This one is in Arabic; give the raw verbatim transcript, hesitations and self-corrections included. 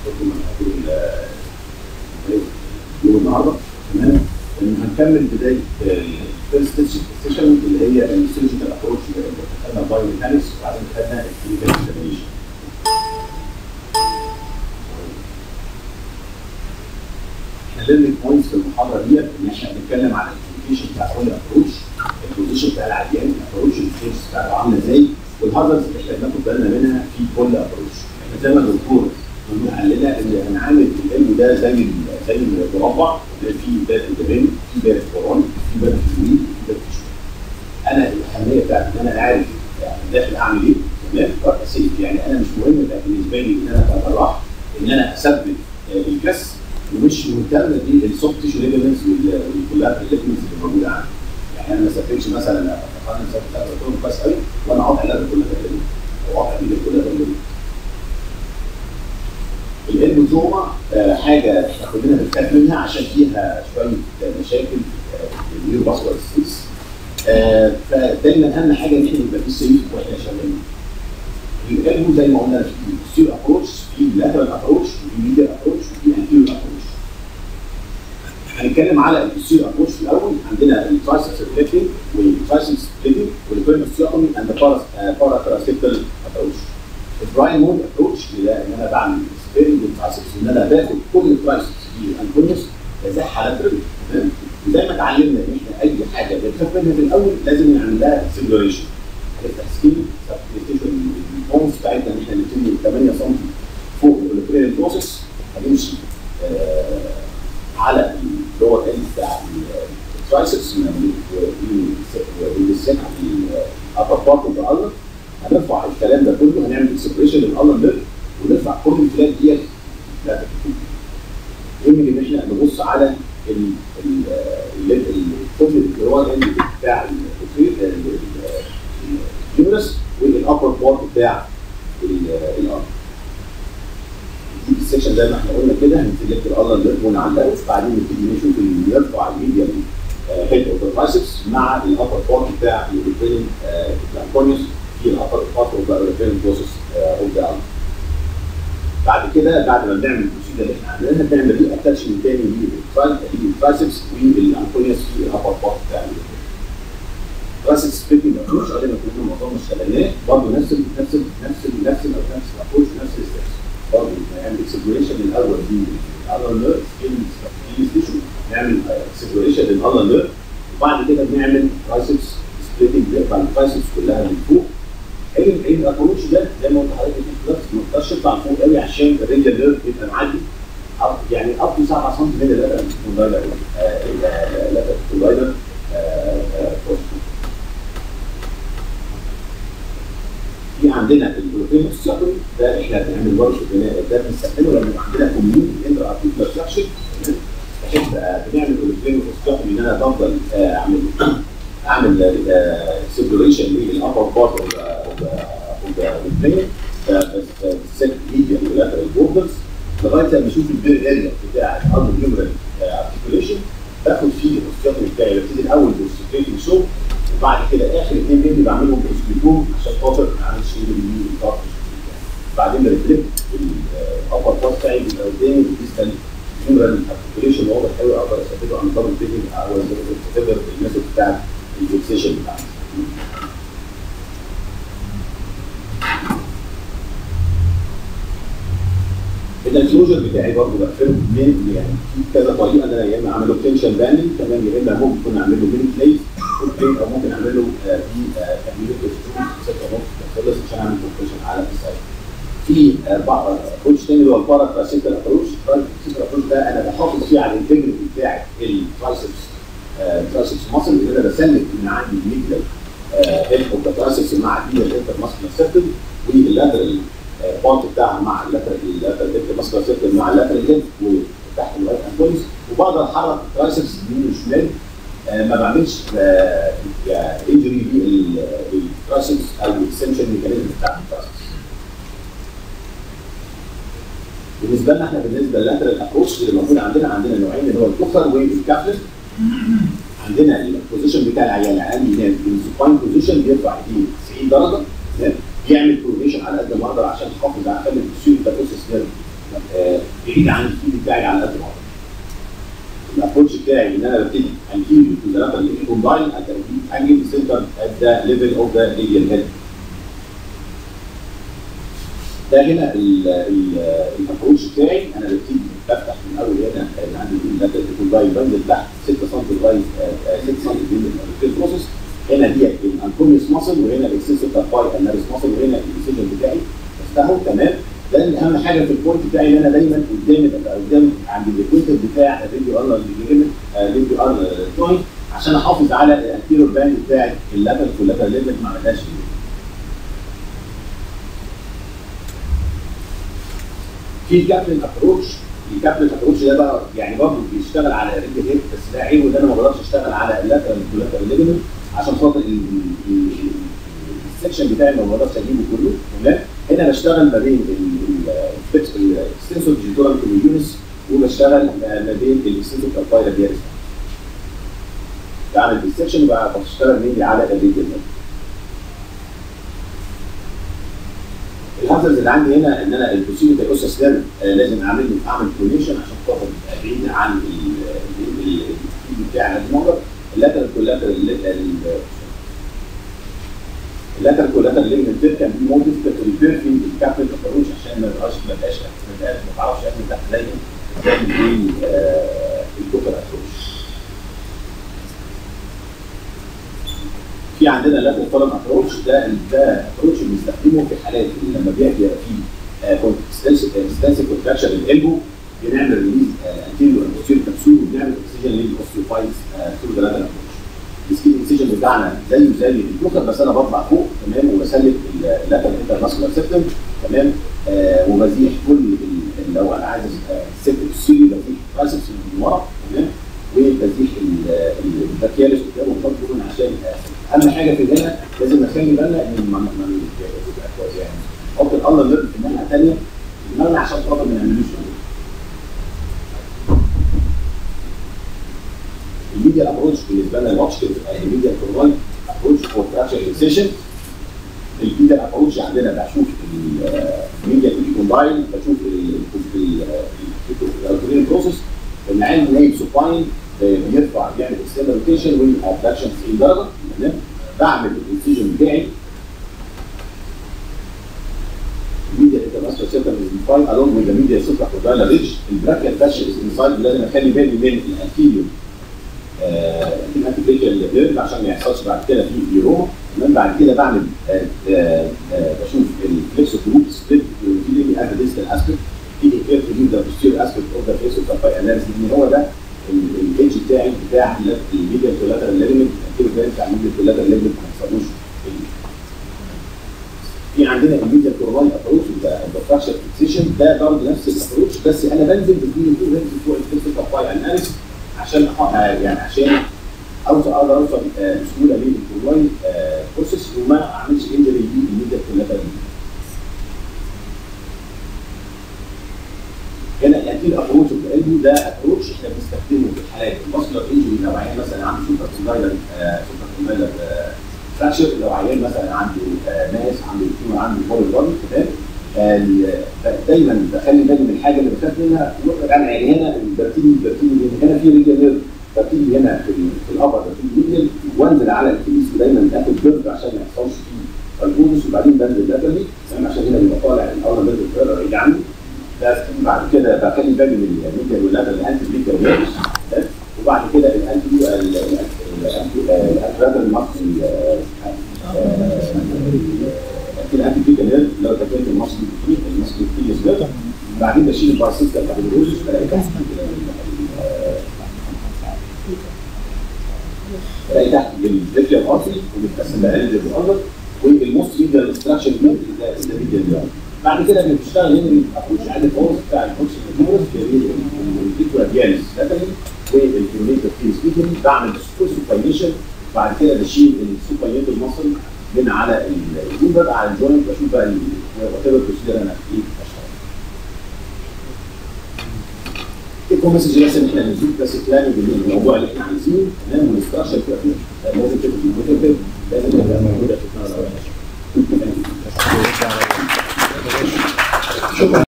اليوم النهارده تمام. هنكمل بدايه الفيرست سيشن اللي هي السيرجيكال ابروتش اللي خدنا بايو ميكانكس وبعدين خدنا الكلينيكال اكزامينشن. احنا ليرنينج بوينتس في المحاضره ديت ان احنا بنتكلم على الكوميونيكيشن بتاع كل ابروتش، البوزيشن بتاع العيان، الابروتش الفيرس بتاعته عامله ازاي، والهازردز اللي احنا بناخد بالنا منها في كل ابروتش. احنا زي ما الدكتور قال لنا ان هنعمل القلب ده زي زي المربع اللي فيه باب قدامي، في باب وراني، في باب في اليمين، في باب في الشمال. انا الاهميه بتاعتي ان انا عارف يعني داخل اعمل ايه تمام واسيب. يعني انا مش مهم بالنسبه لي ان انا كجراح ان انا اثبت الكسر، ومش مهتم بالسوفت تيشو ليجمنتس والكولابريت ليجمنتس اللي موجوده عندي. يعني انا ما ثبتش مثلا انا ثبتهم كويس قوي وانا قاطع اللاب كلها تقريبا او قاطع ايدي كلها تقريبا. الالبوزوما آه حاجه احنا كلنا بنخاف منها عشان فيها شويه مشاكل في النيورو باسكولار ديزيز. آه فدايما اهم حاجه ان احنا يبقى في سيف واحنا شغالين. الالبو زي ما قلنا في السير ابروتش، في اللاترال ابروتش، وفي ميديال ابروتش، وفي انتيريور ابروتش. هنتكلم على السير ابروتش الاول. عندنا الترايسبس سبليتنج والترايسبس سبليتنج والبيرمستيوتومي اند باراسيبتال ابروتش. البراين مود ابروتش ده ان انا بعمل سبيرنج للترايسبس، ان انا باخد كل الترايسبس في الانكونيوس ازحها لاترال تمام. وزي ما اتعلمنا ان احنا اي حاجه بنخاف منها في الاول لازم نعمل لها سيبريشن. هنفتح سكين سبستيشن البونز بتاعتنا ان احنا نبتدي ثمانية سم فوق الاوليفريال بروسيس، هنمشي آه على اللور اند بتاع الترايسبس ونسيبها في الابر بارت اوف ذا الر. هنرفع الكلام ده كله، هنعمل سيبريشن للالر نيرف ونرفع كل الفلات ديت. يهمني ان احنا نبص على الكتل اللي هو الاند بتاع اليورس والابر بارت بتاع الارض. دي السكشن زي ما احنا قلنا كده هنسلكت الالر نيرف ونعلقه، بعدين نبتدي نشوف اللي يرفع الميديال هيد اوف ذا ترايسبس مع الابر بارت بتاع الاوريفيرين الانكونيوس في الابر بارت اوف ذا اوريفيرين بروسيس اوف ذا ارض. بعد كده بعد ما بنعمل البروسيجر اللي احنا عملناها بنعمل ري اتاتشمنت تاني للترايسبس والانكونيوس في الابر بارت بتاع الترايسبس سبليتنج ابروتش. قبل ما كنا الموضوع اشتغلناه برضه نفس ال نفس ال نفس ال نفس ال نفس الابروتش نفس الستبس. برضه نعمل سيبريشن الاول للالر نيرف في ستيشن، نعمل سيبريشن للالر نيرف وبعد كده بنعمل ترايسبس سبليتنج بنقطع الترايسبس كلها من فوق. الابروتش ده زي ما قلت لحضرتك ما تقدرش تطلع فوق قوي عشان الريديال نيرف يبقى معدي يعني اب تو سبعة سم من اللاترال كوندايلر اللاترال كوندايلر. في عندنا البروتينوستيوتومي ده احنا بنعمل برضه ده بنستخدمه لما يبقى عندنا كوميون انتر ارتيكولار فراكشن بحيث بنعمل البروتينوستيوتومي ان انا بفضل اعمل اعمل سيبريشن للابر بارت اوف ذا برين بالسيت ميديا واللاترال بوردرز لغايه لما اشوف البير اريا بتاع الارض نيومرال ارتيكوليشن باخد فيه الاوستيوتومي بتاعي. ببتدي الاول بالستريتنج شو وبعد كده اخر اثنين بيدي بعملهم اوستيوتوم عشان خاطر ما اعملش ايدي باليمين والطرف. بعدين بريفلكت الابر بارت بتاعي بيبقى قدامي بالديستال نيومرال ارتيكوليشن واضح قوي اقدر استفيده عن دبل تيكنج او استفيد الميثود بتاعت الفيكسيشن بتاعتي. الانكلوجر بتاعي برضه بقفله من يعني في كذا طريقه ان انا يا اما اعمل له تنشن باندنج تمام، يا اما ممكن اعمل له ميني بليت او ممكن اعمل له في تكميله ستة ونص خلص عشان اعمل كومبريشن على السايد. في ابروتش تاني اللي هو الباراسيتال ابروتش. الباراسيتال ابروتش ده انا بحافظ فيه على الانتجريتي بتاعت الترايسبس ترايسبس ماسل، ان انا بسلك من عندي الميديال هيد اوف ذا ترايسبس مع الميديال انتر ماسكولار سيركل واللاترال بارت بتاعها مع اللاترال اللاترال انتر ماسكولار سيركل مع اللاترال هيد وتحت الرايت انكونيوس، وبقدر احرك الترايسبس يمين وشمال. آه ما بعملش انجري للترايسبس او الاكستنشن ميكانيزم بتاع الترايسبس. بالنسبه لنا احنا بالنسبه لللاترال ابروتش اللي موجود عندنا عندنا نوعين اللي هو الكوخر والكافلر. عندنا البوزيشن بتاع العيان العيان ينام بالسوباين بوزيشن بيرفع ايديه تسعين درجه بيعمل كورنيشن على قد ما اقدر عشان احافظ على خلي السيول ده بروسيس نيرف بعيد عن الفيد بتاعي على قد ما اقدر. الابروتش بتاعي ان انا ببتدي انتيريور تو ذا لاترال ليجن كومباين انجل سنتر ات ذا ليفل اوف ذا راديال هيد. ده هنا الابروتش بتاعي، انا ببتدي بفتح من اول هنا اللي عندي اللاترال كومباين بنزل تحت ستة سم لغايه ستة سم من البروسيس. هنا دي الانكونيوس ماسل وهنا الاكسسيف باي اناليس ماسل وهنا الديسيجن بتاعي بفتحه تمام. لان اهم حاجه في البوينت بتاعي ان انا دايما قدام قدام عند الاكويتر بتاع الريديو ارنر ليجمنت ريديو ارنر جوينت عشان احافظ على الانتيريور باند بتاعي اللاترال واللاترال ليجمنت ما عملهاش. في الكابلن ابروتش، الكابلن ابروتش ده بقى يعني برضه بيشتغل على الريديو هيد، بس ده عيبه ان انا ما بقدرش اشتغل على اللاترال واللاترال ليجمنت عشان خاطر السكشن بتاعي ما بقدرش اجيبه كله تمام. هنا بشتغل ما بين الاكستنسور ديجيتورال كوميونس وبشتغل ما بين الاكستنسور كالفايرا دياريس. بعمل بالسكشن وبقى بشتغل مني على الريديال. الهازرز اللي عندي هنا ان انا البروسيجر بتاع الاوسس ده لازم اعمل له اعمل كونيشن عشان خاطر بعيد عن الفيد بتاعي على الموضوع. اللاترال كولاترال اللاترال كولاترال ليجمنت كان في مود ديفيكالت ريبير في الكابل ابروتش عشان ما يبقاش ما يبقاش ما تعرفش اعمل تحت دايما تعمل ايه الكوكر ابروتش. في عندنا اللاترال فورم ابروتش، ده ده ابروتش بنستخدمه في حالات لما بيبقى فيه اكستنسيف كونتراكشن للالبو بنعمل ريليز انتيريور انتيريور كبسول وبنعمل اكسجن للاوستيوفايتس ثرو ذا لاترال ابروتش. السكين انسيجن بتاعنا زيه زي الكوكر بس انا بطلع فوق تمام وبسلك اللاترال انترماسكولار سيستم تمام. آه وبزيح كل لو انا عايز السيت السيري بزيح بايسبس من ورا تمام وبزيح الباكيالس قدام وبحط عشان اهم حاجه في هنا لازم نخلي بالنا ان ما تبقى كويس يعني نحط الالر ليرف في الناحيه الثانيه دماغنا عشان خاطر ما نعملوش الميديا ابروتش. بالنسبه لنا الواتش الميديا كورنال ابروتش فور فراكشر انسيشن. الميديا ابروتش عندنا بشوف الميديا كومباين بشوف الكورنال بروسيس العين نايم سوباين بيرفع بيعمل اكسترنال روتيشن والابدكشن تسعين درجه تمام. بعمل الانسيجن بتاعي الميديا انترماسكولار سيستم از الونج وذ الميديا سوبرا كوردالا ريدج. البراكيال فاشل از انسايد لازم اخلي بالي من الانتيريور الانتيريور ليرف عشان ما يحصلش بعد كده في بيروما تمام. بعد كده بعمل آآ آآ آآ بشوف الفليكس جروب سبليت في ات ديستال اسبكت في كير تو ذا بوستيريور اسبكت اوف ذا فيس اوف ذا اناليسيس ان هو ده الايدج بتاعي بتاع الميديا كولاترال ليجمنت الانتيريور بتاع الميديا كولاترال ليجمنت ما يحصلوش. في عندنا الميديا كورنال ابروتش الفراكشر فيكسيشن ده برضه نفس الابروتش بس انا بنزل بدون تو هيدز فوق الفيس اوف ذا اناليسيس عشان يعني عشان اوصل اقدر اوصل بسهوله للكورنال بروسيس وما اعملش انجري للميديا كولاترال. هنا الانتير ابروتش بالقلب ده ابروتش احنا بنستخدمه في الحالات الماسكولار انجري لو عيان مثلا عنده سوبر كومبايلر سوبر كومبايلر فراكشر، لو عيان مثلا عنده ماس عنده تيومر عنده بول بادي تمام. دايما بخلي بالي من الحاجه اللي بخاف منها انا يعني هنا برتيلي برتيلي هنا في ريجل برتيلي هنا في في الابر برتيلي ريجل وانزل على الكيس ودايما اخد بيرد عشان ما يحصلش فيه فالبونس وبعدين بنزل لاترلي عشان هنا بيبقى طالع الاول بيرد بعيد عني. بعد كده بخلي بالي من الميديا واللاترال الانتي ميديا واللاترال وبعد كده الانتي الانتي ماسل الانتي ميديا لو تكلمت الماسل الماسل كتير بعدين بشيل البارسيتا بتاع الروزس بلاقي تحت بلاقي تحت بالفيكيال ارتري وبتقسم لقلب الارض والموست ميديا الاستراكشر ده الميديا. بعد كده بنشتغل هنا ابروتش عادي خالص بتاع البوكس الموتورس الديكورادياليس لاترالي والكيونيتر فيز فيتري. بعمل فول سوباينيشن بعد كده بشيل السوباينيتر ماسل من على الجون بقى على الجوينت بشوف بقى وات ايفر بروسيجر انا ايه بشتغل. الكوم مسج بس ان احنا بنشوف بس بلان بالموضوع اللي احنا عايزينه تمام والاستراكشر بتبقى لازم تبقى موتيفيت لازم تبقى موجوده في النهار. شكرا.